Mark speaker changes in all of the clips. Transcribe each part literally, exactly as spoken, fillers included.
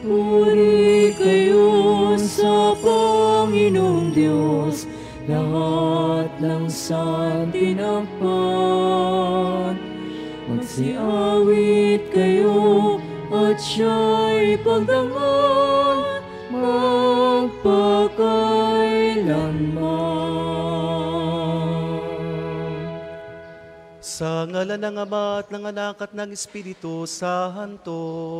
Speaker 1: Puri kayo sa Panginoong Diyos, lahat ng santinakpan. Magsiawit kayo at siya'y pagdangal magpakailanman.
Speaker 2: Sa ngalan ng Ama at ng Anak at ng Espiritu Santo.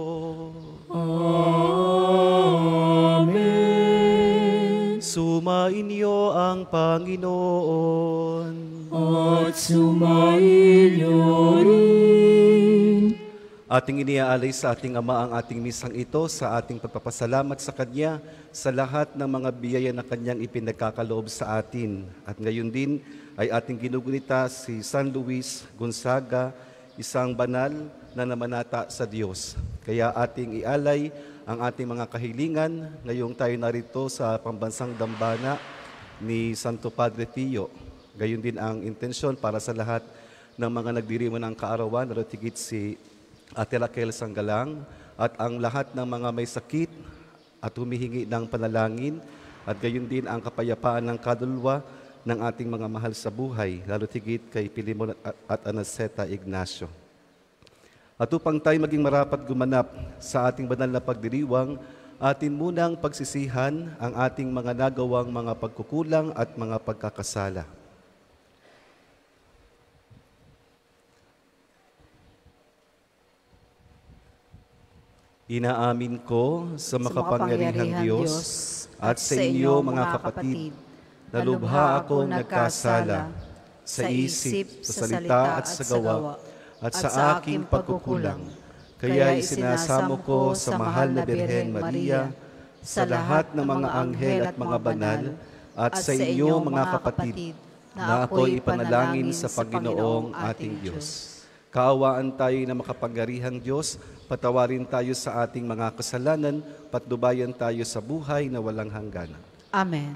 Speaker 1: Amen.
Speaker 2: Sumainyo ang Panginoon.
Speaker 1: At sumainyo rin.
Speaker 2: Ating iniaalay sa ating Ama ang ating misang ito sa ating pagpapasalamat sa Kanya sa lahat ng mga biyaya na Kanyang ipinagkakaloob sa atin. At ngayon din ay ating ginugunita si San Luis Gonzaga, isang banal na namanata sa Diyos. Kaya ating ialay ang ating mga kahilingan ngayong tayo narito sa pambansang dambana ni Santo Padre Pio. Gayon din ang intensyon para sa lahat ng mga nagdiriwang ng kaarawan, lalo tigit si Ate Raquel Sanggalang at ang lahat ng mga may sakit at humihingi ng panalangin at gayon din ang kapayapaan ng kaluluwa ng ating mga mahal sa buhay, lalo tigit kay Pilimon at Anaceta Ignacio. At upang tayo maging marapat gumanap sa ating banal na pagdiriwang, atin munang pagsisihan ang ating mga nagawang mga pagkukulang at mga pagkakasala. Inaamin ko sa makapangyarihang Diyos at sa inyo mga kapatid, na lubha akong nagkasala sa isip, sa salita at sa gawa, at sa aking pagkukulang. Kaya isinasamo ko sa mahal na Birhen Maria, sa lahat ng mga anghel at mga banal, at sa inyo mga kapatid, na ako'y ipanalangin sa Panginoong ating Diyos. Kaawaan tayo na makapangyarihang Diyos, patawarin tayo sa ating mga kasalanan, patnubayan tayo sa buhay na walang hanggan.
Speaker 3: Amen.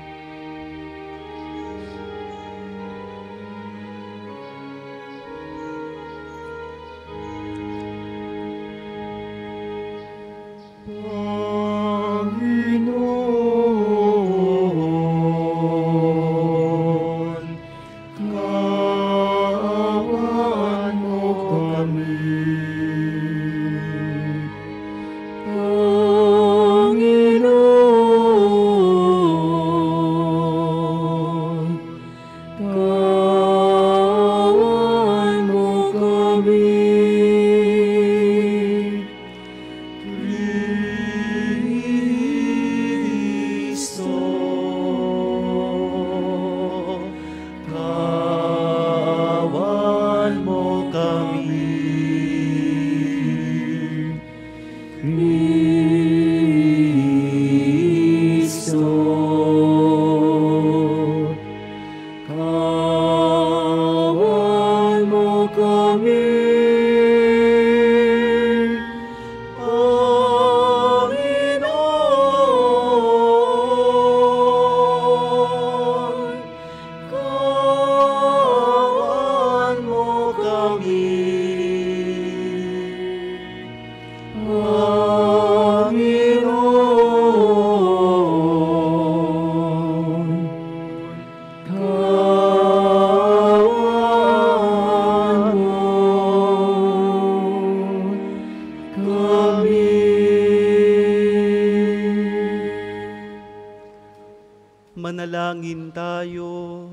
Speaker 2: Manalangin tayo.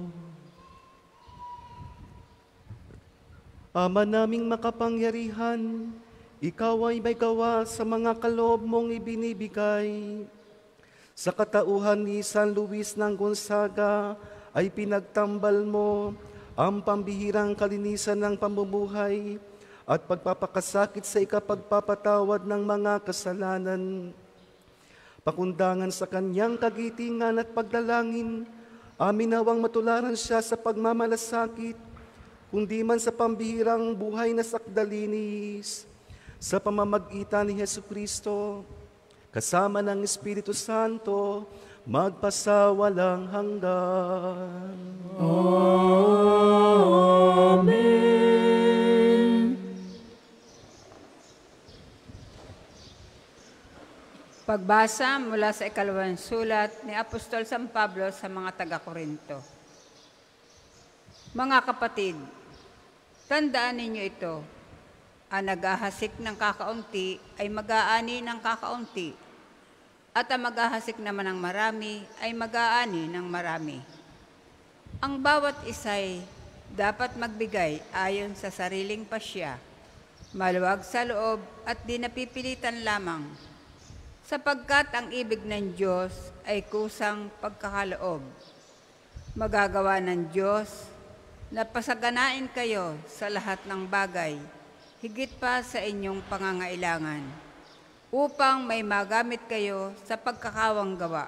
Speaker 2: Ama naming makapangyarihan, Ikaw ay may gawa sa mga kaloob mong ibinibigay. Sa katauhan ni San Luis ng Gonzaga ay pinagtambal mo ang pambihirang kalinisan ng pamumuhay at pagpapakasakit sa ikapagpapatawad ng mga kasalanan. Pakundangan sa kanyang kagitingan at pagdalangin, amin nawang matularan siya sa pagmamalasakit, kundi man sa pambihirang buhay na sakdalinis, sa pamamagitan ni Jesucristo, kasama ng Espiritu Santo, magpasawalang hanggan.
Speaker 1: Amen.
Speaker 3: Pagbasa mula sa ikalawang sulat ni Apostol San Pablo sa mga taga-Korinto. Mga kapatid, tandaan ninyo ito, ang naghahasik ng kakaunti ay mag-aani ng kakaunti, at ang maghahasik naman ng marami ay mag-aani ng marami. Ang bawat isa'y dapat magbigay ayon sa sariling pasya, maluwag sa loob at di napipilitan lamang, sapagkat ang ibig ng Diyos ay kusang pagkakaloob. Magagawa ng Diyos na pasaganain kayo sa lahat ng bagay, higit pa sa inyong pangangailangan, upang may magamit kayo sa pagkakawang gawa.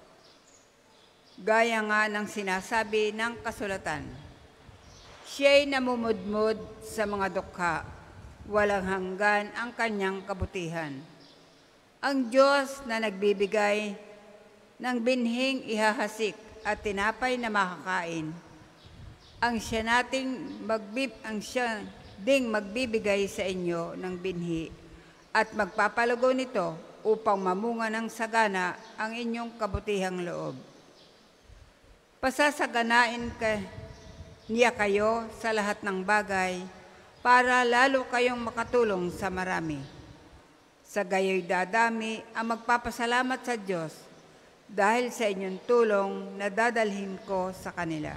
Speaker 3: Gaya nga ng sinasabi ng kasulatan, siya'y namumudmud sa mga dukha, walang hanggan ang kanyang kabutihan. Ang Diyos na nagbibigay ng binhing ihahasik at tinapay na makakain, ang siya nating magbib ang siya ding magbibigay sa inyo ng binhi at magpapalago nito upang mamunga ng sagana ang inyong kabutihang loob. Pasasaganain ka niya kayo sa lahat ng bagay para lalo kayong makatulong sa marami. Sa gayo'y dadami ang magpapasalamat sa Diyos dahil sa inyong tulong na dadalhin ko sa kanila.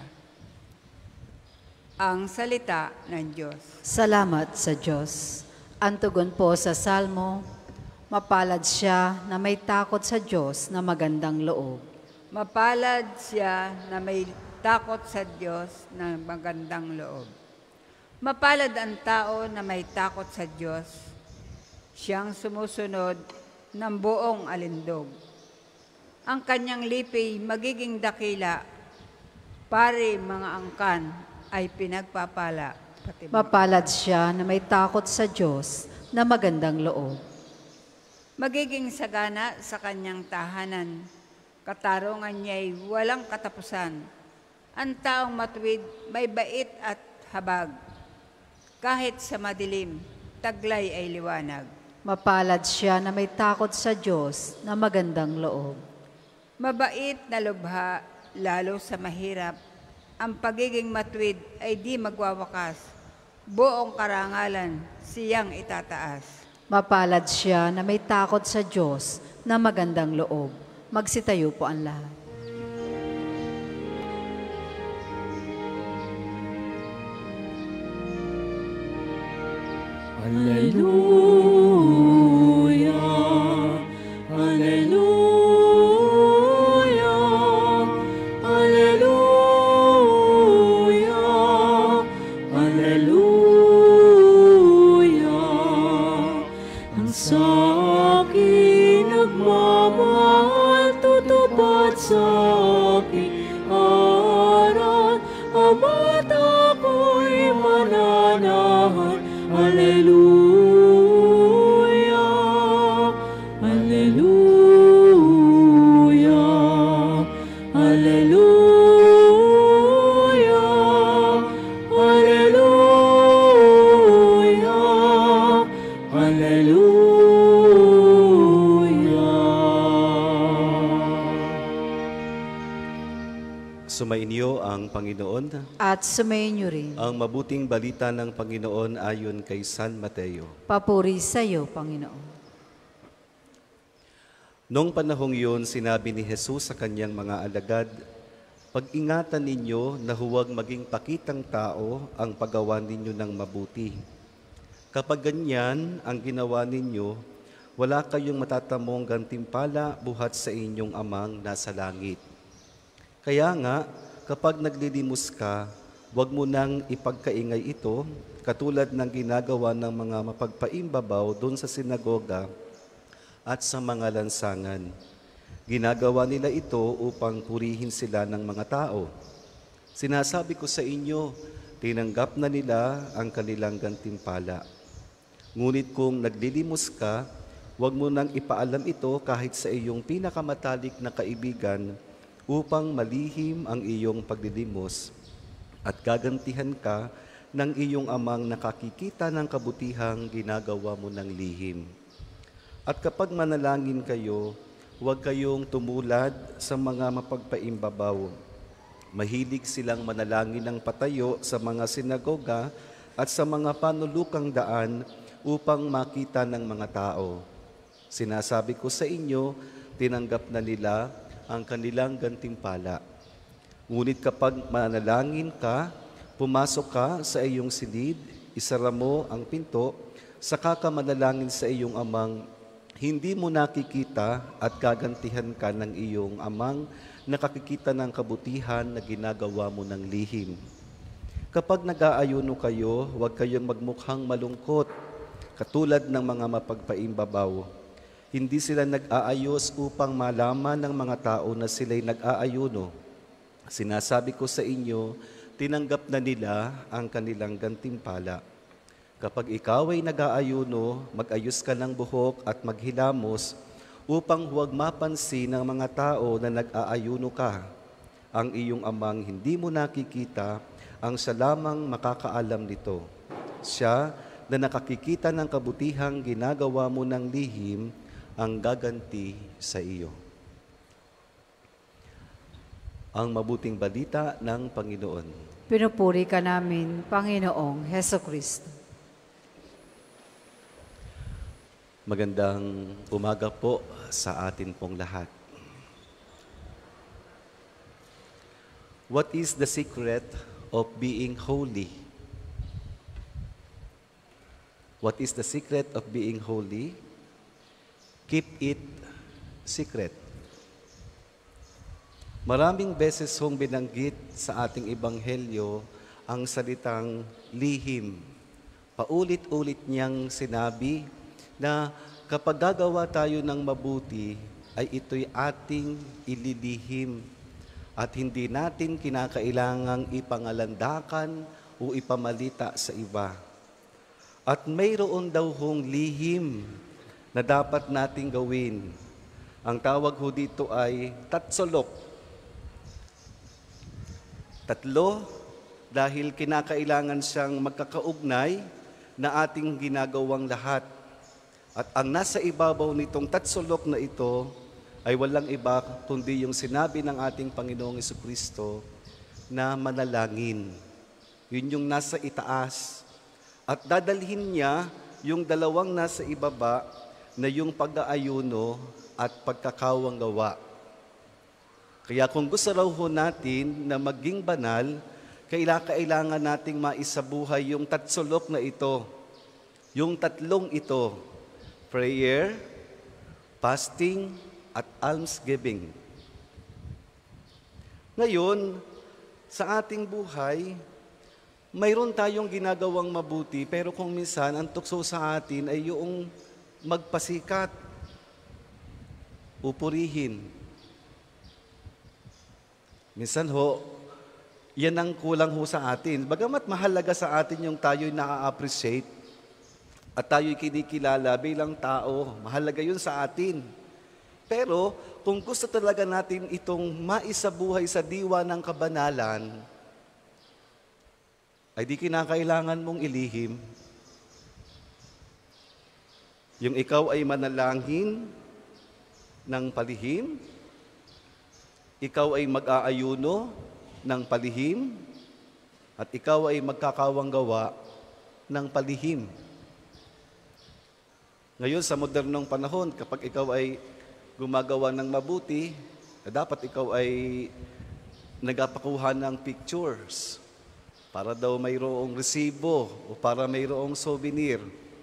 Speaker 3: Ang salita ng Diyos.
Speaker 4: Salamat sa Diyos. Ang tugon po sa Salmo, mapalad siya na may takot sa Diyos na magandang loob.
Speaker 3: Mapalad siya na may takot sa Diyos na magandang loob. Mapalad ang tao na may takot sa Diyos, siyang sumusunod ng buong alindog. Ang kanyang lipi magiging dakila, pari mga angkan ay pinagpapala. Pati
Speaker 4: Mapalad siya na may takot sa Diyos na magandang loob.
Speaker 3: magiging sagana sa kanyang tahanan, katarungan niya'y walang katapusan. Ang taong matuwid may bait at habag, kahit sa madilim, taglay ay liwanag.
Speaker 4: Mapalad siya na may takot sa Diyos na magandang loob.
Speaker 3: Mabait na lubha, lalo sa mahirap, ang pagiging matuwid ay di magwawakas. Buong karangalan, siyang itataas.
Speaker 4: Mapalad siya na may takot sa Diyos na magandang loob. Magsitayo po ang lahat.
Speaker 1: Hallelujah, Hallelujah, Hallelujah, Hallelujah. Ang sa akin nagmamahal, tutupad sa aking aral, ama't ako'y mananahan. Hallelujah, Hallelujah, Hallelujah, Hallelujah, Hallelujah.
Speaker 2: Sumainyo ang Panginoon.
Speaker 4: At sumayin niyo rin.
Speaker 2: Ang mabuting balita ng Panginoon ayon kay San Mateo.
Speaker 4: Papuri sa iyo, Panginoon.
Speaker 2: Noong panahong yun, sinabi ni Jesus sa kanyang mga alagad, pag-ingatan ninyo na huwag maging pakitang tao ang paggawa ninyo ng mabuti. Kapag ganyan ang ginawa ninyo, wala kayong matatamong gantimpala buhat sa inyong amang nasa langit. Kaya nga, kapag naglilimos ka, huwag mo nang ipagkaingay ito, katulad ng ginagawa ng mga mapagpaimbabaw doon sa sinagoga at sa mga lansangan. Ginagawa nila ito upang purihin sila ng mga tao. Sinasabi ko sa inyo, tinanggap na nila ang kanilang gantimpala. Ngunit kung naglilimos ka, huwag mo nang ipaalam ito kahit sa iyong pinakamatalik na kaibigan, upang malihim ang iyong paglilimos at gagantihan ka ng iyong amang nakakikita ng kabutihang ginagawa mo ng lihim. At kapag manalangin kayo, huwag kayong tumulad sa mga mapagpaimbabaw. Mahilig silang manalangin ng patayo sa mga sinagoga at sa mga panulukang daan upang makita ng mga tao. Sinasabi ko sa inyo, tinanggap na nila ang kanilang gantimpala. Ngunit kapag manalangin ka, pumasok ka sa iyong silid, isara mo ang pinto, saka ka manalangin sa iyong amang hindi mo nakikita at gagantihan ka ng iyong amang nakakikita ng kabutihan na ginagawa mo ng lihim. Kapag nag-aayuno kayo, huwag kayong magmukhang malungkot, katulad ng mga mapagpaimbabaw. Hindi sila nag-aayos upang malaman ng mga tao na sila'y nag-aayuno. Sinasabi ko sa inyo, tinanggap na nila ang kanilang gantimpala. Kapag ikaw ay nag-aayuno, mag-ayos ka ng buhok at maghilamos upang huwag mapansin ng mga tao na nag-aayuno ka. Ang iyong amang hindi mo nakikita, ang siya lamang makakaalam nito. Siya na nakakikita ng kabutihang ginagawa mo ng lihim, ang gaganti sa iyo. Ang mabuting balita ng Panginoon.
Speaker 4: Pinupuri ka namin, Panginoong Heso Kristo.
Speaker 2: Magandang umaga po sa atin pong lahat. What is the secret of being holy? What is the secret of being holy? Keep it secret. Maraming beses hong binanggit sa ating ebanghelyo ang salitang lihim. Paulit-ulit niyang sinabi na kapag gagawa tayo ng mabuti, ay ito'y ating ililihim at hindi natin kinakailangang ipangalandakan o ipamalita sa iba. At mayroon daw hong lihim na dapat nating gawin. Ang tawag ho dito ay tatsolok. Tatlo, dahil kinakailangan siyang magkakaugnay na ating ginagawang lahat. At ang nasa ibabaw nitong tatsolok na ito ay walang iba kundi yung sinabi ng ating Panginoong Jesucristo na manalangin. Yun yung nasa itaas. At dadalhin niya yung dalawang nasa ibaba na yung pag-aayuno at pagkakawang gawa. Kaya kung gusto raw ho natin na maging banal, kailangan nating maisabuhay yung tatsolok na ito. Yung tatlong ito. Prayer, fasting, at almsgiving. Ngayon, sa ating buhay, mayroon tayong ginagawang mabuti, pero kung minsan, ang tukso sa atin ay yung magpasikat, upurihin. Minsan ho, yan ang kulang ho sa atin. Bagamat mahalaga sa atin yung tayo'y na-appreciate, at tayo'y kinikilala bilang tao, mahalaga yun sa atin. Pero kung gusto talaga natin itong maisabuhay sa diwa ng kabanalan, ay di kinakailangan mong ilihim. Yung ikaw ay manalangin ng palihim, ikaw ay mag-aayuno ng palihim, at ikaw ay magkakawang gawa ng palihim. Ngayon, sa modernong panahon, kapag ikaw ay gumagawa ng mabuti, dapat ikaw ay nagapakuha ng pictures para daw mayroong resibo o para mayroong souvenir.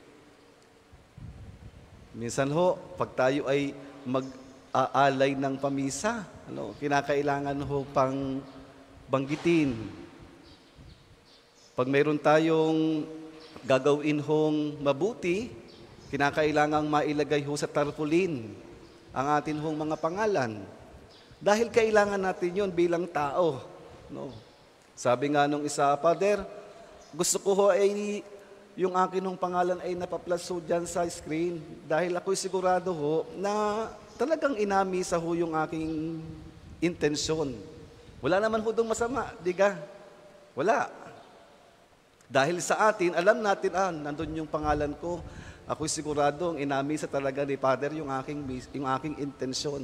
Speaker 2: Minsan ho, pag tayo ay mag-aalay ng pamisa, ano, kinakailangan ho pang banggitin. Pag mayroon tayong gagawin hong mabuti, kinakailangang mailagay ho sa tarpaulin ang atin hong mga pangalan. Dahil kailangan natin yon bilang tao. No? Sabi nga nung isa, Father, gusto ko ho ay yung akin hong pangalan ay napaplaso dyan sa screen dahil ako'y sigurado ho na talagang inamisa ho yung aking intensyon. Wala naman ho dong masama, di ka? Wala. Dahil sa atin, alam natin, ah, nandun yung pangalan ko, Ako'y siguradong inamisa talaga ni Father yung aking, yung aking intensyon.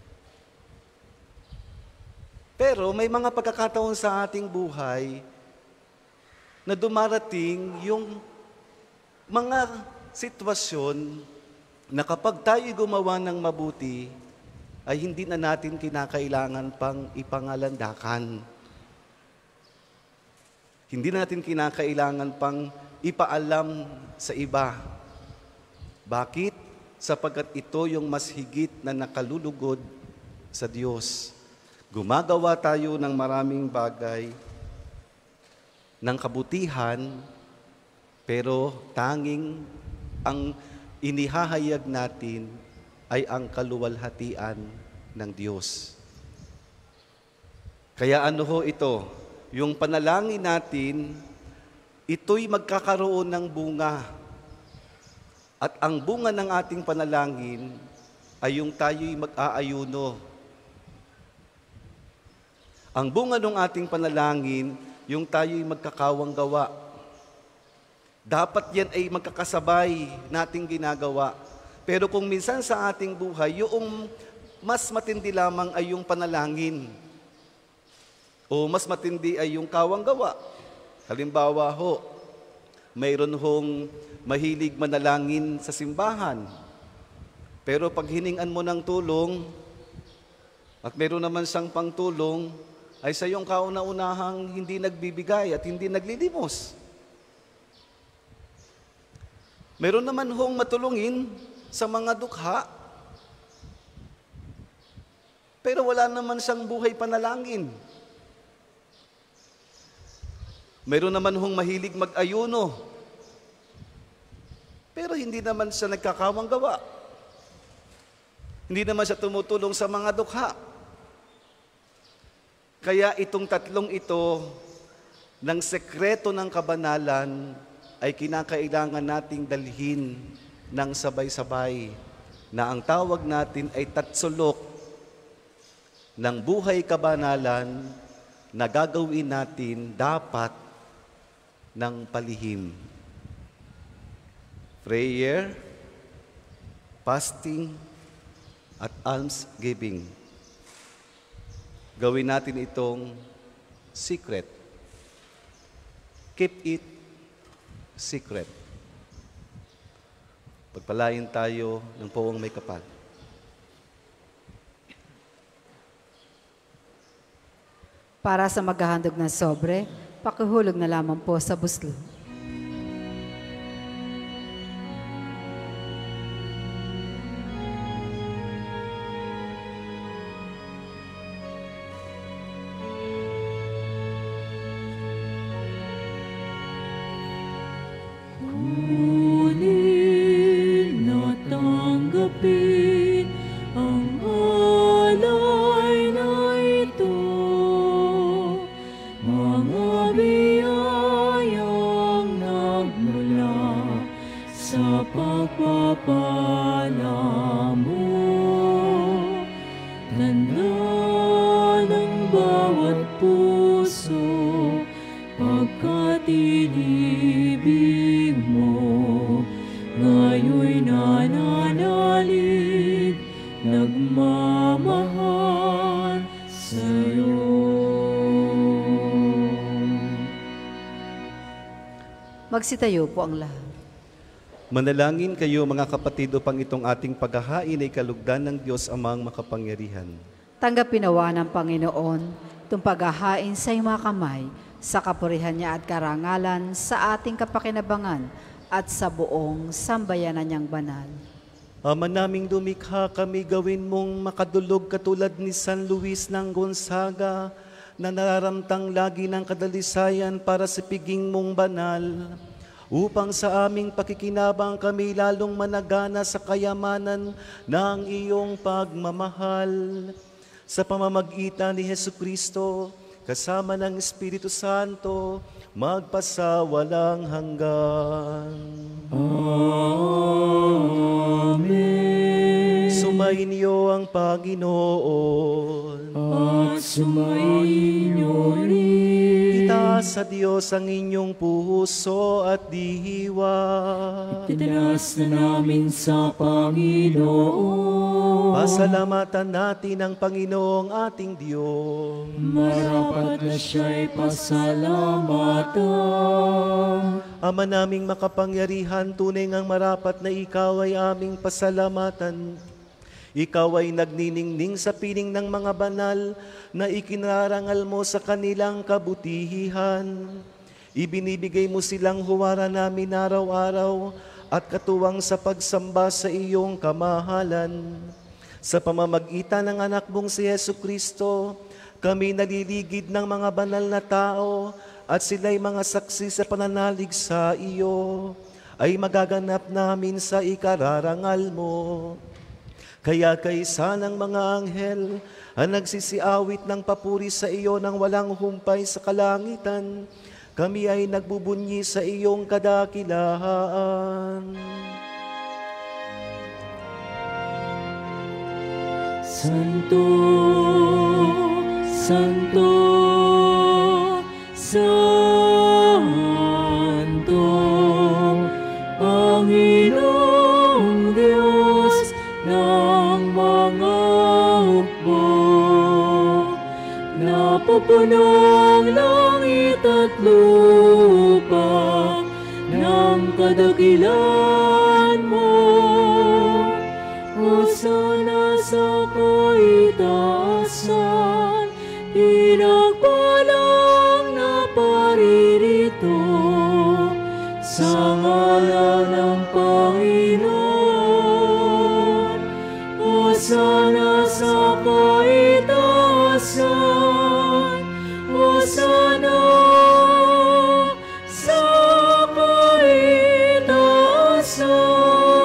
Speaker 2: Pero may mga pagkakataon sa ating buhay na dumarating yung mga sitwasyon na kapag tayo gumawa ng mabuti, ay hindi na natin kinakailangan pang ipangalandakan. Hindi na natin kinakailangan pang ipaalam sa iba. Bakit? Sapagkat ito yung mas higit na nakalulugod sa Diyos. Gumagawa tayo ng maraming bagay ng kabutihan, pero tanging ang inihahayag natin ay ang kaluwalhatian ng Diyos. Kaya ano ho ito? Yung panalangin natin, ito'y magkakaroon ng bunga. At ang bunga ng ating panalangin ay yung tayo'y mag-aayuno. Ang bunga ng ating panalangin, yung tayo'y magkakawang gawa. Dapat yan ay magkakasabay nating ginagawa. Pero kung minsan sa ating buhay, yung mas matindi lamang ay yung panalangin. O mas matindi ay yung kawang gawa. Halimbawa ho, mayroon hong mahilig manalangin sa simbahan. Pero pag hiningan mo ng tulong, at mayroon naman siyang pangtulong, ay sa iyong kauna-unahang hindi nagbibigay at hindi naglilimos. Mayroon naman hong matulungin sa mga dukha, pero wala naman siyang buhay panalangin. Mayroon naman hong mahilig mag-ayuno, pero hindi naman siya nagkakawang gawa. Hindi naman siya tumutulong sa mga dukha. Kaya itong tatlong ito ng sekreto ng kabanalan ay kinakailangan nating dalhin ng sabay-sabay na ang tawag natin ay tatsulok ng buhay kabanalan na gagawin natin dapat ng palihim. Prayer, fasting, at almsgiving. Gawin natin itong secret. Keep it secret. Pagpalain tayo ng poong may kapal.
Speaker 4: Para sa maghahandog ng sobre, pakihulog na lamang po sa buslo.
Speaker 1: Ngunit natanggapin ang alay na ito, mga biyayang nagmula sa pagpapala mo. Tanda ng bawat puso, pagkat inibig mo, ngayon'y nananalig, nagmamahal sa'yo.
Speaker 4: Magsitayo po ang lahat.
Speaker 2: Manalangin kayo mga kapatid upang itong ating paghahain ay kalugdan ng Diyos Amang makapangyarihan.
Speaker 4: Tanggapin nawa ng Panginoon itong paghahain sa iyong mga kamay, sa kapurihan niya at karangalan, sa ating kapakinabangan at sa buong sambayanan niyang banal.
Speaker 2: Ama naming dumikha, kami gawin mong makadulog katulad ni San Luis ng Gonzaga, na nararamtang lagi ng kadalisayan para sa piging mong banal, upang sa aming pakikinabang kami lalong managana sa kayamanan ng iyong pagmamahal. Sa pamamagitan ni Jesucristo, kasama ng Espiritu Santo, magpasawalang hanggan.
Speaker 1: Amen.
Speaker 2: Sumainyo ang Panginoon.
Speaker 1: At sumainyo rin.
Speaker 2: Itaas sa Diyos ang inyong puso at diwa.
Speaker 1: Itinas na namin sa Panginoon.
Speaker 2: Pasalamatan natin ang Panginoong ating Diyos.
Speaker 1: Marapat na siya'y pasalamatan.
Speaker 2: Ama naming makapangyarihan, tunay ngang marapat na ikaw ay aming pasalamatan. Ikaw ay nagniningning sa piling ng mga banal na ikinarangal mo sa kanilang kabutihan. Ibinibigay mo silang huwara namin araw-araw at katuwang sa pagsamba sa iyong kamahalan. Sa pamamagitan ng anak mong si Yesu Kristo, kami naliligid ng mga banal na tao at sila'y mga saksi sa pananalig sa iyo, ay magaganap namin sa ikararangal mo. Kaya kaysa ng mga anghel ang nagsisiawit ng papuri sa iyo nang walang humpay sa kalangitan, kami ay nagbubunyi sa iyong kadakilaan.
Speaker 1: Santo, Santo, Santo, Panginoong Diyos ng mga hukbo. Napupuno ang langit at lupa ng kadakilan mo. Hosana sa kaitaasan, pinagpalang na paririto sa ngalan ng Panginoon. Hosana sa kaitaasan, Hosana sa kaitaasan.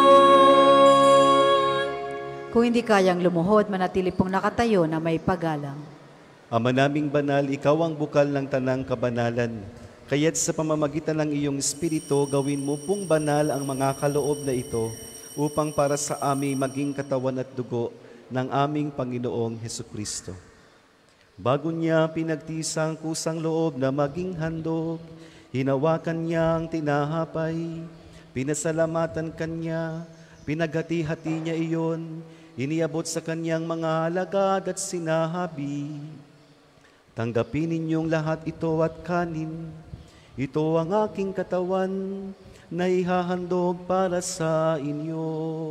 Speaker 4: Kung hindi kayang lumuhod, manatili pong nakatayo na may pagalang.
Speaker 2: Ama naming banal, ikaw ang bukal ng tanang kabanalan. Kaya't sa pamamagitan ng iyong Espiritu, gawin mo pong banal ang mga kaloob na ito upang para sa amin maging katawan at dugo ng aming Panginoong Hesukristo. Bago niya pinagtisang kusang loob na maging handog, hinawakan niya ang tinahapay, pinasalamatan kanya, pinaghati-hati niya iyon, iniabot sa kanyang mga alagad at sinahabi, tanggapin ninyong lahat ito at kanin. Ito ang aking katawan na ihahandog para sa inyo.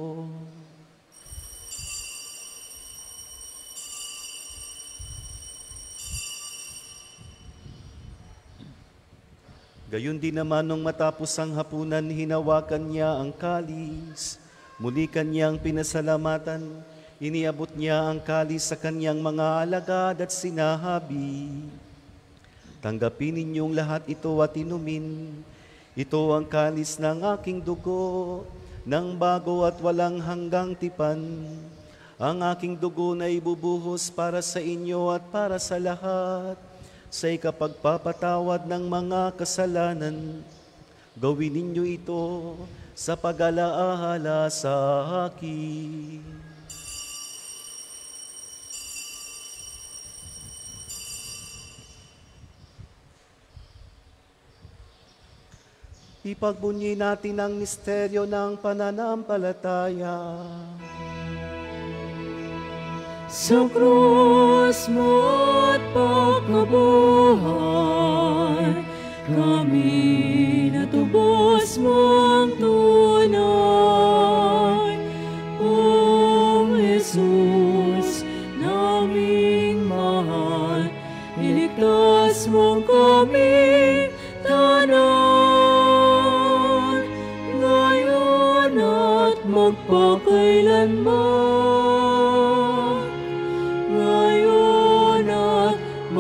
Speaker 2: Gayon din naman nung matapos ang hapunan, hinawakan niya ang kalis. Muli kanyang pinasalamatan, iniabot niya ang kalis sa kanyang mga alagad at sinahabi, tanggapin ninyong lahat ito at inumin. Ito ang kalis ng aking dugo, ng bago at walang hanggang tipan. Ang aking dugo na ibubuhos para sa inyo at para sa lahat, sa ikapagpapatawad ng mga kasalanan. Gawin ninyo ito sa pag-alaala sa akin. Ipagbunyi natin ang misteryo ng pananampalataya.
Speaker 1: Sa krus mo at pagkabuhay, kami natubos mong tunay. O Jesus, naming mahal, iligtas mong kami tanan, ngayon at magpakailanman. Ngayon at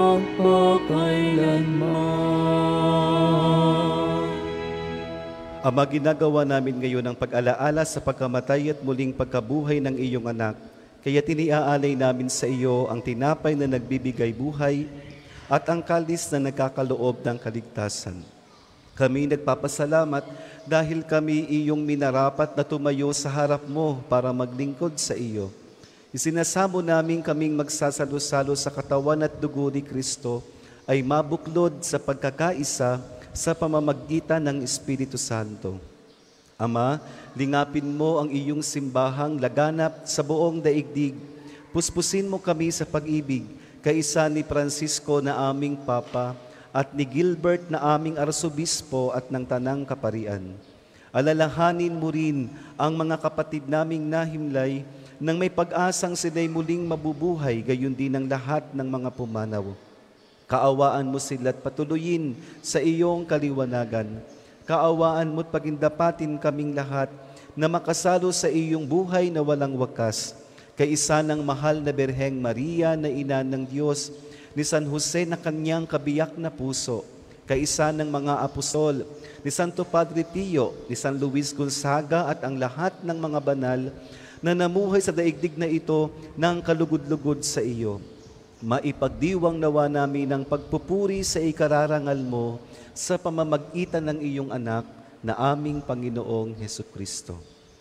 Speaker 1: magpakailanman.
Speaker 2: Ama, ginagawa namin ngayon ang pag-alaala sa pagkamatay at muling pagkabuhay ng iyong anak. Kaya tiniaalay namin sa iyo ang tinapay na nagbibigay buhay at ang kalis na nagkakaloob ng kaligtasan. Kami nagpapasalamat dahil kami iyong minarapat na tumayo sa harap mo para maglingkod sa iyo. Isinasamo namin kaming magsasalo-salo sa katawan at dugo ni Kristo ay mabuklod sa pagkakaisa sa pamamagitan ng Espiritu Santo. Ama, lingapin mo ang iyong simbahang laganap sa buong daigdig. Puspusin mo kami sa pag-ibig, kaisa ni Francisco na aming Papa at ni Gilbert na aming Arsobispo at ng Tanang Kaparian. Alalahanin mo rin ang mga kapatid naming nahimlay nang may pag-asang sila'y muling mabubuhay, gayon din ang lahat ng mga pumanaw. Kaawaan mo sila't patuloyin sa iyong kaliwanagan. Kaawaan mo't pagindapatin kaming lahat na makasalo sa iyong buhay na walang wakas. Kaisa ng mahal na Birheng Maria na ina ng Diyos, ni San Jose na kanyang kabiyak na puso, kaisa ng mga apostol, ni Santo Padre Pio, ni San Luis Gonzaga at ang lahat ng mga banal na namuhay sa daigdig na ito ng kalugod-lugod sa iyo. Maipagdiwang nawa namin ang pagpupuri sa ikararangal mo sa pamamagitan ng iyong anak na aming Panginoong Hesukristo.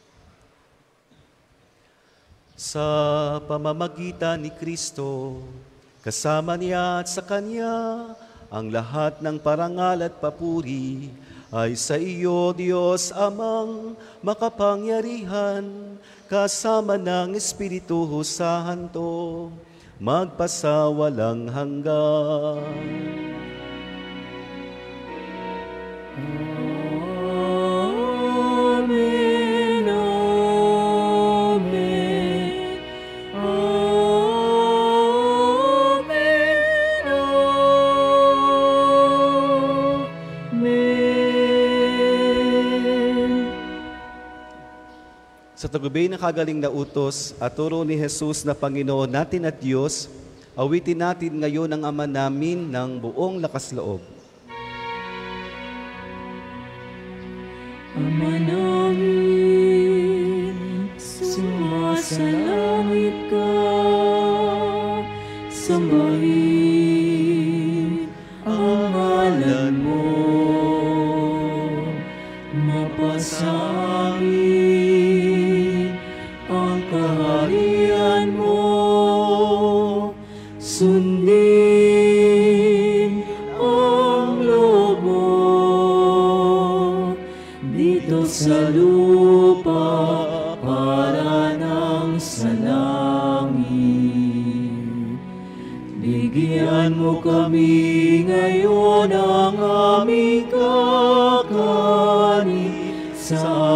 Speaker 2: Sa pamamagitan ni Kristo, kasama niya at sa Kanya, ang lahat ng parangal at papuri ay sa iyo, Diyos Amang makapangyarihan, kasama ng Espiritu Santo, magpasawalang hanggan.
Speaker 1: Amen, amen, amen, amen.
Speaker 2: Sa tagumpay na kagaling na utos at turo ni Jesus na Panginoon natin at Diyos, awitin natin ngayon ang Ama namin ng buong lakas loob.
Speaker 1: Ama namin, sumasalangit ka, sambahin ang ngalan mo, mapasa amin ang kaharian mo, sundin ang loob mo dito sa lupa para nang sa langit. Bigyan mo kami ngayon ang aming kakanin sa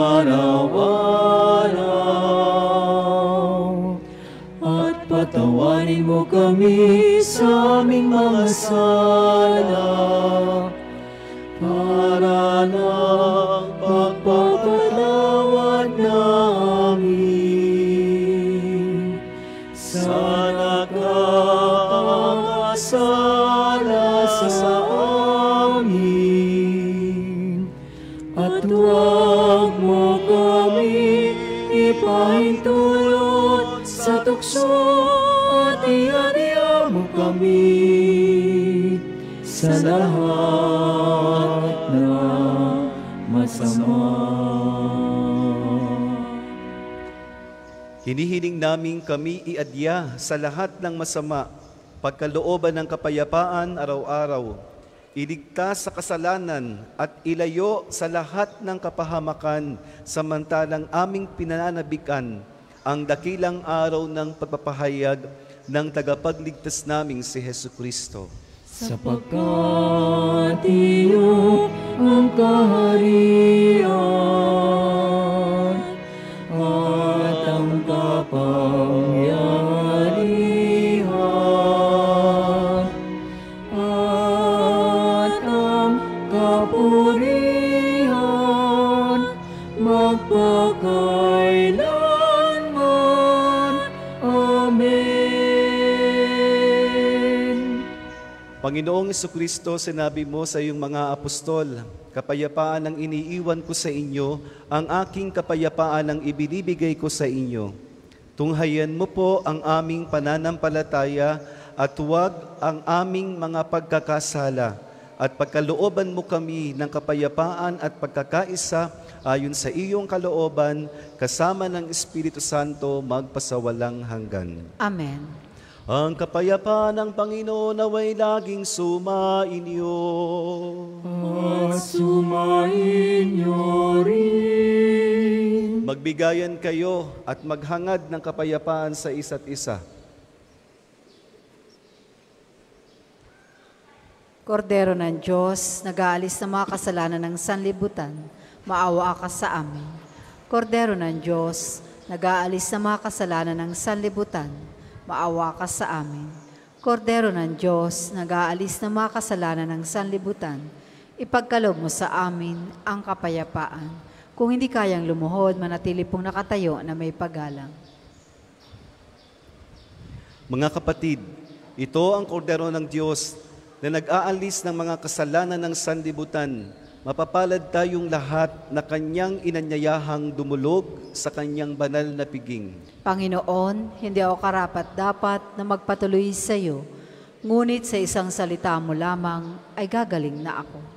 Speaker 1: araw-araw, at patawarin mo kami sa aming mga sala para ng pagpapatawad namin sa nakakasala sa amin, at huwag mo kami ipahintulot sa tukso, at iadya mo kami sa lahat na masama.
Speaker 2: Hinihiling namin kami iadya sa lahat ng masama, pagkalooban ng kapayapaan araw-araw, iligtas sa kasalanan at ilayo sa lahat ng kapahamakan, samantalang aming pinananabikan ang dakilang araw ng pagpapahayag ng tagapagligtas naming si Hesukristo.
Speaker 1: Sapagkat iyo ang kaharian at ang kapangyarihan at ang kapurihan magpakailanman. Amen.
Speaker 2: Panginoong Hesukristo, sinabi mo sa iyong mga apostol, kapayapaan ang iniiwan ko sa inyo, ang aking kapayapaan ang ibinibigay ko sa inyo. Tunghayan mo po ang aming pananampalataya at huwag ang aming mga pagkakasala, at pagkalooban mo kami ng kapayapaan at pagkakaisa ayon sa iyong kalooban, kasama ng Espiritu Santo magpasawalang hanggan.
Speaker 4: Amen.
Speaker 2: Ang kapayapaan ng Panginoon naway laging sumainyo.
Speaker 1: At sumainyo rin.
Speaker 2: Magbigayan kayo at maghangad ng kapayapaan sa isa't isa.
Speaker 4: Kordero ng Diyos, nag-aalis ng mga kasalanan ng sanlibutan, maawa ka sa amin. Kordero ng Diyos, nag-aalis ng mga kasalanan ng sanlibutan, maawa ka sa amin. Kordero ng Diyos, nag-aalis ng mga kasalanan ng sanlibutan, ipagkaloob mo sa amin ang kapayapaan. Kung hindi kayang lumuhod, manatili pong nakatayo na may paggalang.
Speaker 2: Mga kapatid, ito ang kordero ng Diyos na nag-aalis ng mga kasalanan ng sanlibutan. Mapapalad tayong lahat na kanyang inanyayahang dumulog sa kanyang banal na piging.
Speaker 4: Panginoon, hindi ako karapat-dapat na magpatuloy sa iyo, ngunit sa isang salita mo lamang ay gagaling na ako.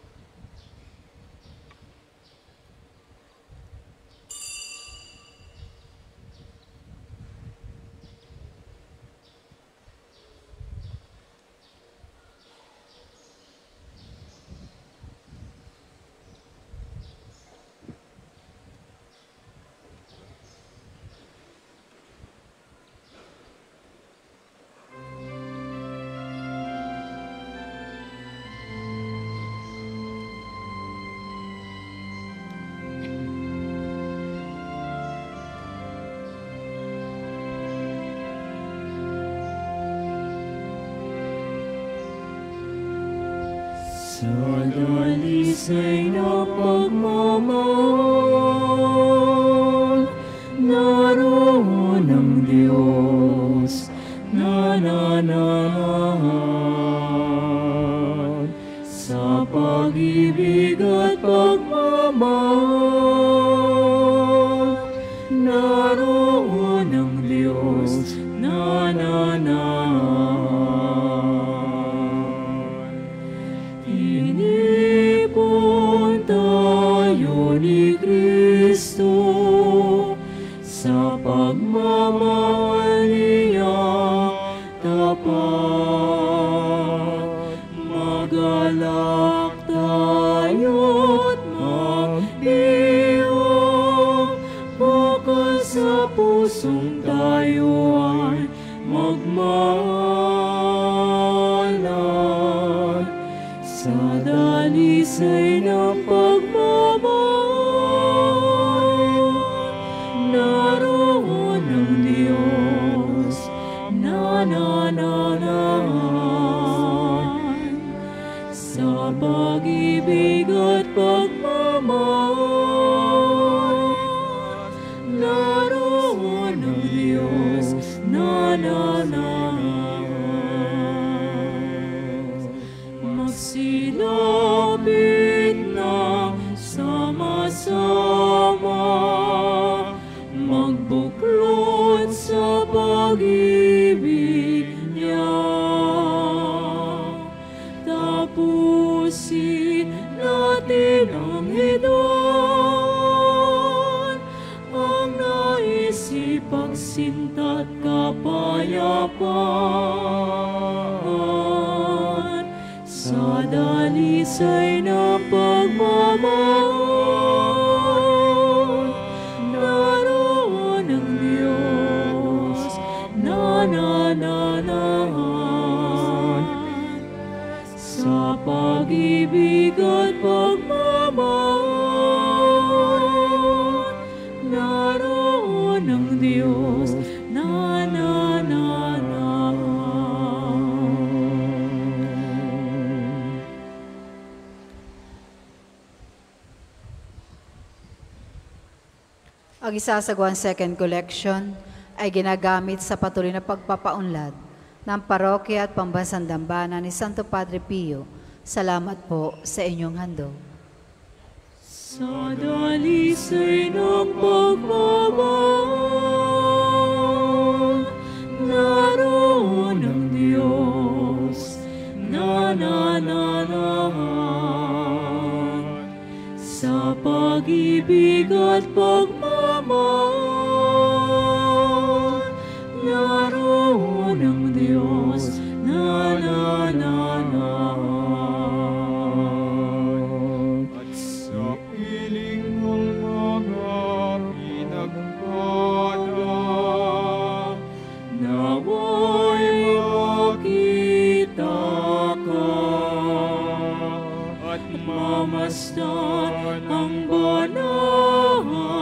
Speaker 1: Sa dalisay na pagmamahal, naroon ang Diyos na nananahan. Sa pag-ibig at pagmamahal, naroon ang Diyos na nananahan. Ni Kristo sa pagmamahal niya tapat, magalak tayo't mag-iwan, bukal sa pusong tayo ay magmahalan sa dalisay na pagmamahal. Naroon ang Diyos na nananahan sa pag-ibig at pagmamahal. Naroon ang Diyos na nananahan. Magsilapit na sama-sama, magbuklod sa pag-ibig niya. Tapusin natin ang hidwaan, ang naisipagsinta at kapayapaan sa dalisay na pagmamahal. Nananahan sa pag-ibig at pagmamahal, naroon ang Diyos na nananahan.
Speaker 4: Ang isasagawang second collection ay ginagamit sa patuloy na pagpapaunlad ng parokya at pambansang dambana ni Santo Padre Pio. Salamat po sa inyong handog.
Speaker 1: Sa dalisay ng pagmamahal, naroon ang Diyos na nananahan sa pag-ibig at pagmamahal. Naroon ang mamasdan ang banal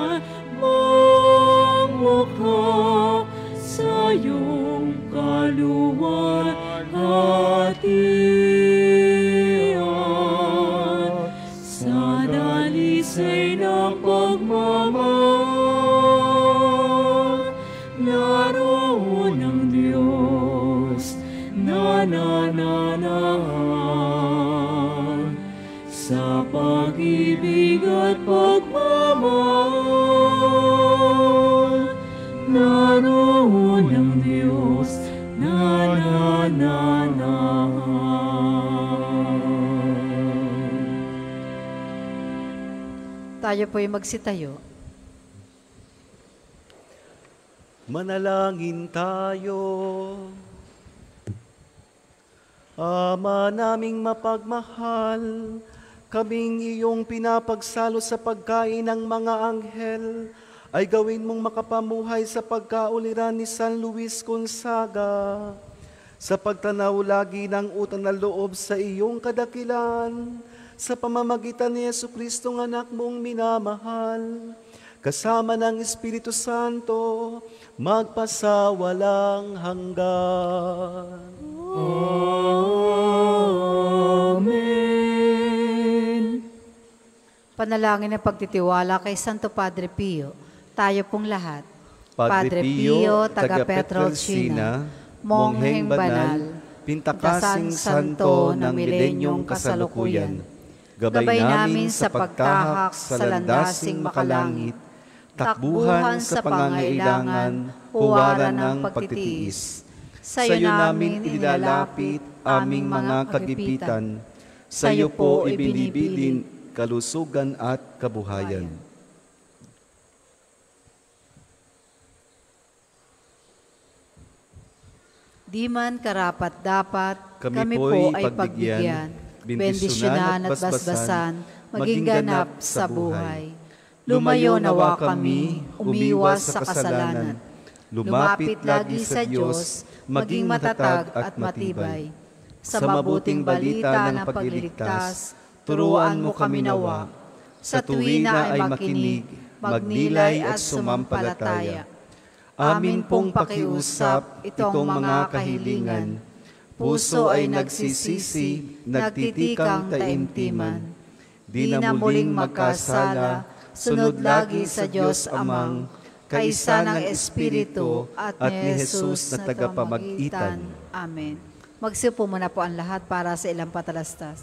Speaker 1: mong mukha sa iyong kaluwalhatian. Sa dalisay ng pagmamahal, naroon ng Diyos na nananahan. Sa pag-ibig at pagmamahal, naroon ng Diyos na nananahan.
Speaker 4: Tayo po'y magsitayo.
Speaker 2: Manalangin tayo. Ama naming mapagmahal, kaming iyong pinapagsalo sa pagkain ng mga anghel, ay gawin mong makapamuhay sa pagkauliran ni San Luis Gonzaga, sa pagtanaw lagi ng utang na loob sa iyong kadakilan, sa pamamagitan ni Jesucristong anak mong minamahal, kasama ng Espiritu Santo, magpasawalang hanggan.
Speaker 1: Amen.
Speaker 4: Panalangin ng pagtitiwala kay Santo Padre Pio, tayo pong lahat.
Speaker 2: Padre Pio, taga Petrolcina, mongheng banal, pintakasing santo ng milenyong kasalukuyan, gabay namin sa pagtahak sa landasing makalangit, takbuhan sa pangangailangan, huwaran ng pagtitiis. Sa iyo namin inilalapit aming mga kagipitan, sa iyo po ibinibilin kalusugan at kabuhayan.
Speaker 4: Di man karapat-dapat,
Speaker 2: Kami
Speaker 4: kami,
Speaker 2: po'y
Speaker 4: po ay
Speaker 2: pagbigyan,
Speaker 4: pagbigyan,
Speaker 2: bendisyonan
Speaker 4: bendisyonan
Speaker 2: at
Speaker 4: at basbasan, maging ganap sa buhay.
Speaker 2: Lumayo nawa kami, umiwas sa kasalanan, lumapit lagi sa Diyos, maging matatag at matibay. Sa mabuting balita ng pagliligtas, turuan mo kami nawa. Sa tuwina ay makinig, magnilay at sumampalataya. Amin pong pakiusap itong mga kahilingan. Puso ay nagsisisi, nagtitikang taimtiman. Di na muling magkasala, sunod lagi sa Diyos Amang, kaisa ng Espiritu at ni Jesus na tagapamagitan.
Speaker 4: Amen. Magsiupo muna po ang lahat para sa ilang patalastas.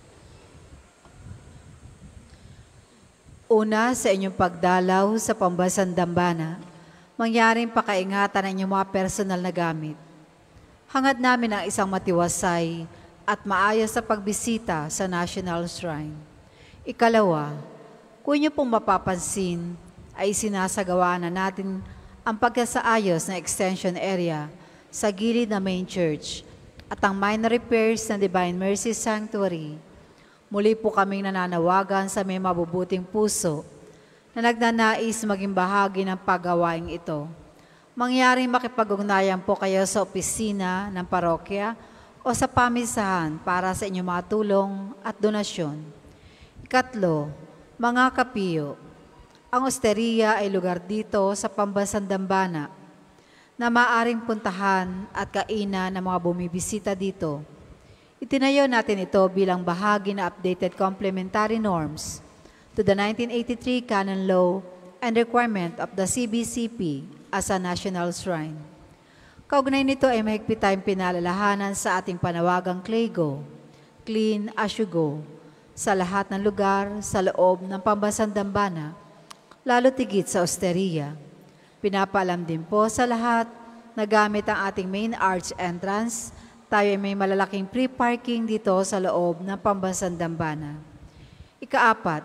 Speaker 4: Una, sa inyong pagdalaw sa pambansang dambana, mangyaring pakaingatan ang inyong mga personal na gamit. Hangad namin ang isang matiwasay at maayos sa pagbisita sa National Shrine. Ikalawa, kung inyo pong mapapansin, ay sinasagawa na natin ang pagkasaayos ng extension area sa gilid na main church at ang minor repairs ng Divine Mercy Sanctuary. Muli po kaming nananawagan sa may mabubuting puso na nagnanais maging bahagi ng paggawaing ito. Mangyaring makipag-ugnayan po kayo sa opisina ng parokya o sa pamisahan para sa inyong mga tulong at donasyon. Ikatlo, mga kapiyo, ang osteria ay lugar dito sa pambansang dambana na maaaring puntahan at kainan ng mga bumibisita dito. Itinayo natin ito bilang bahagi na updated complementary norms to the nineteen eighty-three Canon Law and requirement of the C B C P as a national shrine. Kaugnay nito ay mahigpit tayong pinalalahanan sa ating panawagang CLAYGO, Clean as you go, sa lahat ng lugar sa loob ng pambansang dambana, lalo tigit sa osteria. Pinapaalam din po sa lahat na gamit ang ating main arch entrance, tayo ay may malalaking pre-parking dito sa loob ng pambansang dambana. Ikaapat,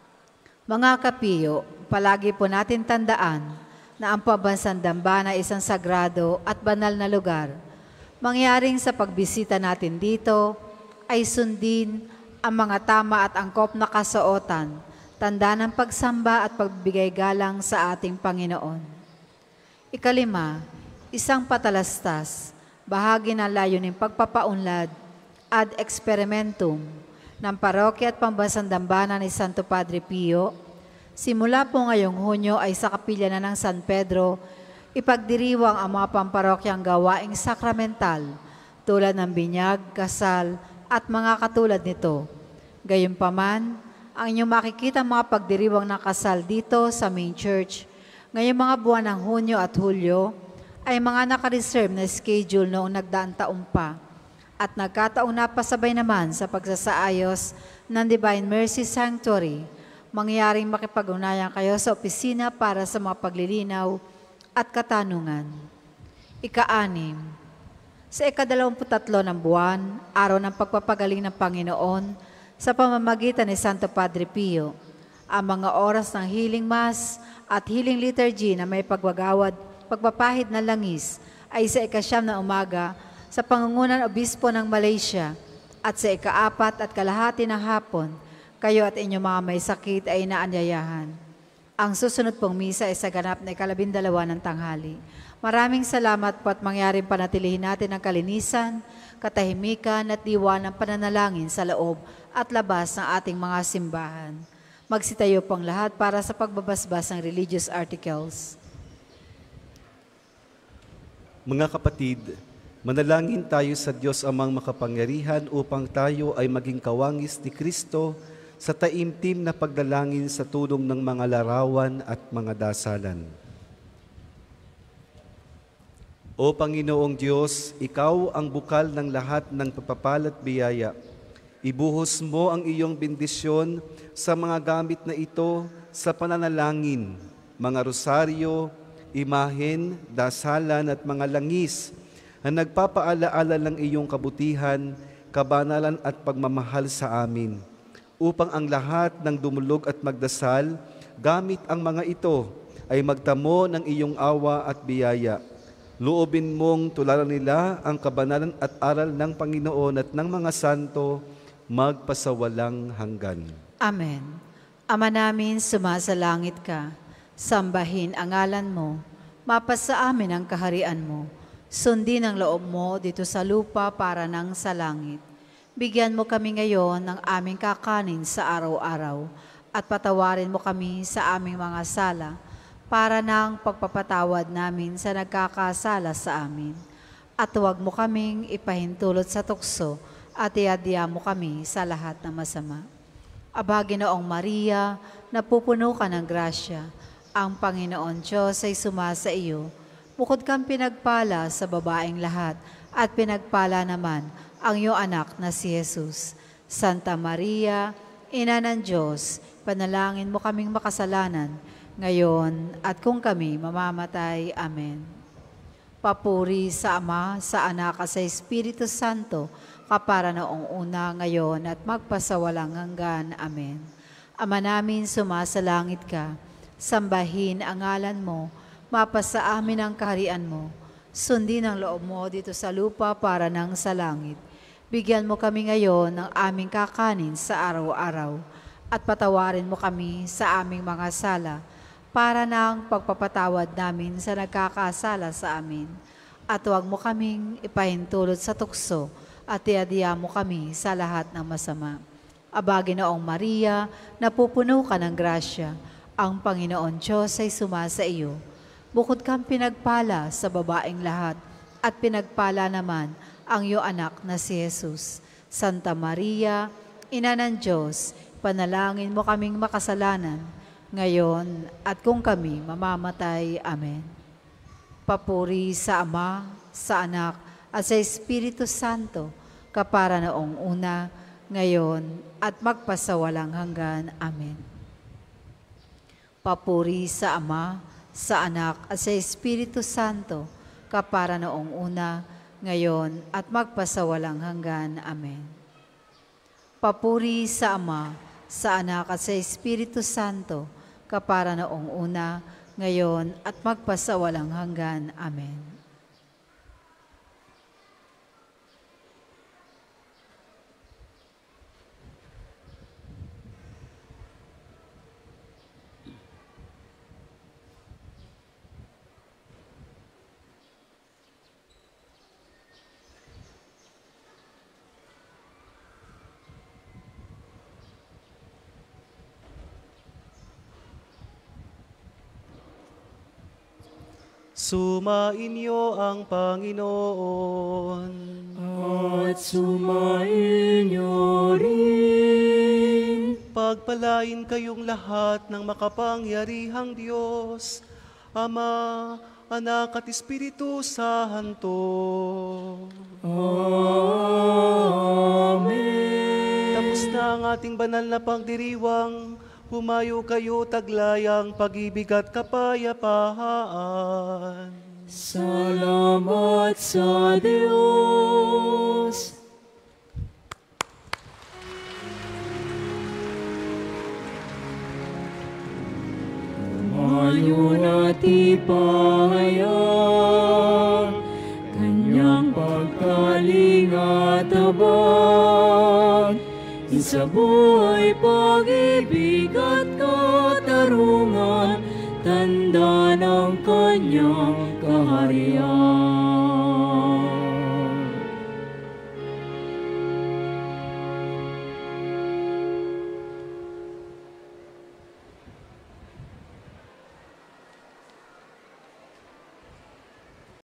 Speaker 4: mga kapiyo, palagi po natin tandaan na ang pambansang dambana ay isang sagrado at banal na lugar. Mangyaring sa pagbisita natin dito ay sundin ang mga tama at angkop na kasuotan, tanda ng pagsamba at pagbigay galang sa ating Panginoon. Ikalima, isang patalastas, bahagi ng layuning pagpapaunlad ad experimentum, ng Parokya at Pambansang Dambana ni Santo Padre Pio, simula po ngayong Hunyo ay sa kapilya na ng San Pedro, ipagdiriwang ang mga pamparokyang gawaing sakramental tulad ng binyag, kasal, at mga katulad nito. Gayunpaman, ang inyong makikita mga pagdiriwang ng kasal dito sa main church ngayong mga buwan ng Hunyo at Hulyo ay mga nakareserve na schedule noong nagdaang taon pa at nagkataon na pasabay naman sa pagsasaayos ng Divine Mercy Sanctuary. Mangyaring makipag-unayan kayo sa opisina para sa mga paglilinaw at katanungan. Ika-anim, sa ikadalawamput-tatlo ng buwan, araw ng pagpapagaling ng Panginoon, sa pamamagitan ni Santo Padre Pio, ang mga oras ng healing mass at healing liturgy na may pagwagawad, pagpapahid na langis ay sa ikasyam na umaga sa pangungunan obispo ng Malaysia at sa ikaapat at kalahati ng hapon, kayo at inyong mga may sakit ay inaanyayahan. Ang susunod pong misa ay sa ganap na ikalabindalawa ng tanghali. Maraming salamat po at mangyaring panatilihin natin ang kalinisan, katahimikan at diwa ng pananalangin sa loob at labas ng ating mga simbahan. Magsitayo pong lahat para sa pagbabasbas ng religious articles.
Speaker 2: Mga kapatid, manalangin tayo sa Diyos amang makapangyarihan upang tayo ay maging kawangis ni Kristo sa taimtim na pagdalangin sa tulong ng mga larawan at mga dasalan. O Panginoong Diyos, Ikaw ang bukal ng lahat ng pagpapala at biyaya. Ibuhos mo ang iyong bendisyon sa mga gamit na ito sa pananalangin, mga rosaryo, imahen, dasalan at mga langis na nagpapaalaala ng iyong kabutihan, kabanalan at pagmamahal sa amin, upang ang lahat ng dumulog at magdasal, gamit ang mga ito, ay magtamo ng iyong awa at biyaya. Loobin mong tularan nila ang kabanalan at aral ng Panginoon at ng mga santo, magpasawalang hanggan.
Speaker 4: Amen. Ama namin, sumasalangit ka. Sambahin ang ngalan mo. Mapasa amin ang kaharian mo. Sundin ang loob mo dito sa lupa para nang sa langit. Bigyan mo kami ngayon ng aming kakanin sa araw-araw at patawarin mo kami sa aming mga sala para nang pagpapatawad namin sa nagkakasala sa amin. At huwag mo kaming ipahintulot sa tukso at iadya mo kami sa lahat ng masama. Aba, Ginoong Maria, napupuno ka ng grasya. Ang Panginoon Diyos ay sumasa iyo. Bukod kang pinagpala sa babaeng lahat at pinagpala naman ang iyong anak na si Jesus. Santa Maria, Ina ng Diyos, panalangin mo kaming makasalanan, ngayon at kung kami mamamatay. Amen. Papuri sa Ama, sa Anak at sa Espiritu Santo, kapara noong una, ngayon at magpasawalang hanggan. Amen. Ama namin, sumasalangit ka. Sambahin ang ngalan mo. Mapasa amin ang kaharian mo. Sundin ang loob mo dito sa lupa para nang sa langit. Bigyan mo kami ngayon ng aming kakanin sa araw-araw at patawarin mo kami sa aming mga sala para nang pagpapatawad namin sa nagkakasala sa amin. At huwag mo kaming ipahintulot sa tukso at iadya mo kami sa lahat ng masama. Aba, Ginoong Maria, napupuno ka ng grasya. Ang Panginoon Diyos ay sumasa iyo. Bukod kang pinagpala sa babaeng lahat at pinagpala naman ang iyong anak na si Jesus. Santa Maria, Ina ng Diyos, panalangin mo kaming makasalanan, ngayon at kung kami mamamatay. Amen. Papuri sa Ama, sa Anak, at sa Espiritu Santo, kapara noong una, ngayon, at magpasawalang hanggan. Amen. Papuri sa Ama, sa Anak, at sa Espiritu Santo, kapara noong una, ngayon, at magpasawalang hanggan. Amen. Papuri sa Ama, sa Anak, at sa Espiritu Santo, kapara noong una, ngayon, at magpasawalang hanggan. Amen.
Speaker 2: Sumainyo ang Panginoon.
Speaker 1: At sumainyo rin.
Speaker 2: Pagpalain kayong lahat ng makapangyarihang Diyos, Ama, Anak at Espiritu Santo.
Speaker 1: Amen.
Speaker 2: Tapos na ang ating banal na pagdiriwang, humayo kayo taglayang pag-ibig at kapayapaan.
Speaker 1: Salamat sa Diyos. Humayo na't ipahayag kanyang pagkaling at habag. Sa buhay, pag-ibig at katarungan, tanda ng kanyang kaharian.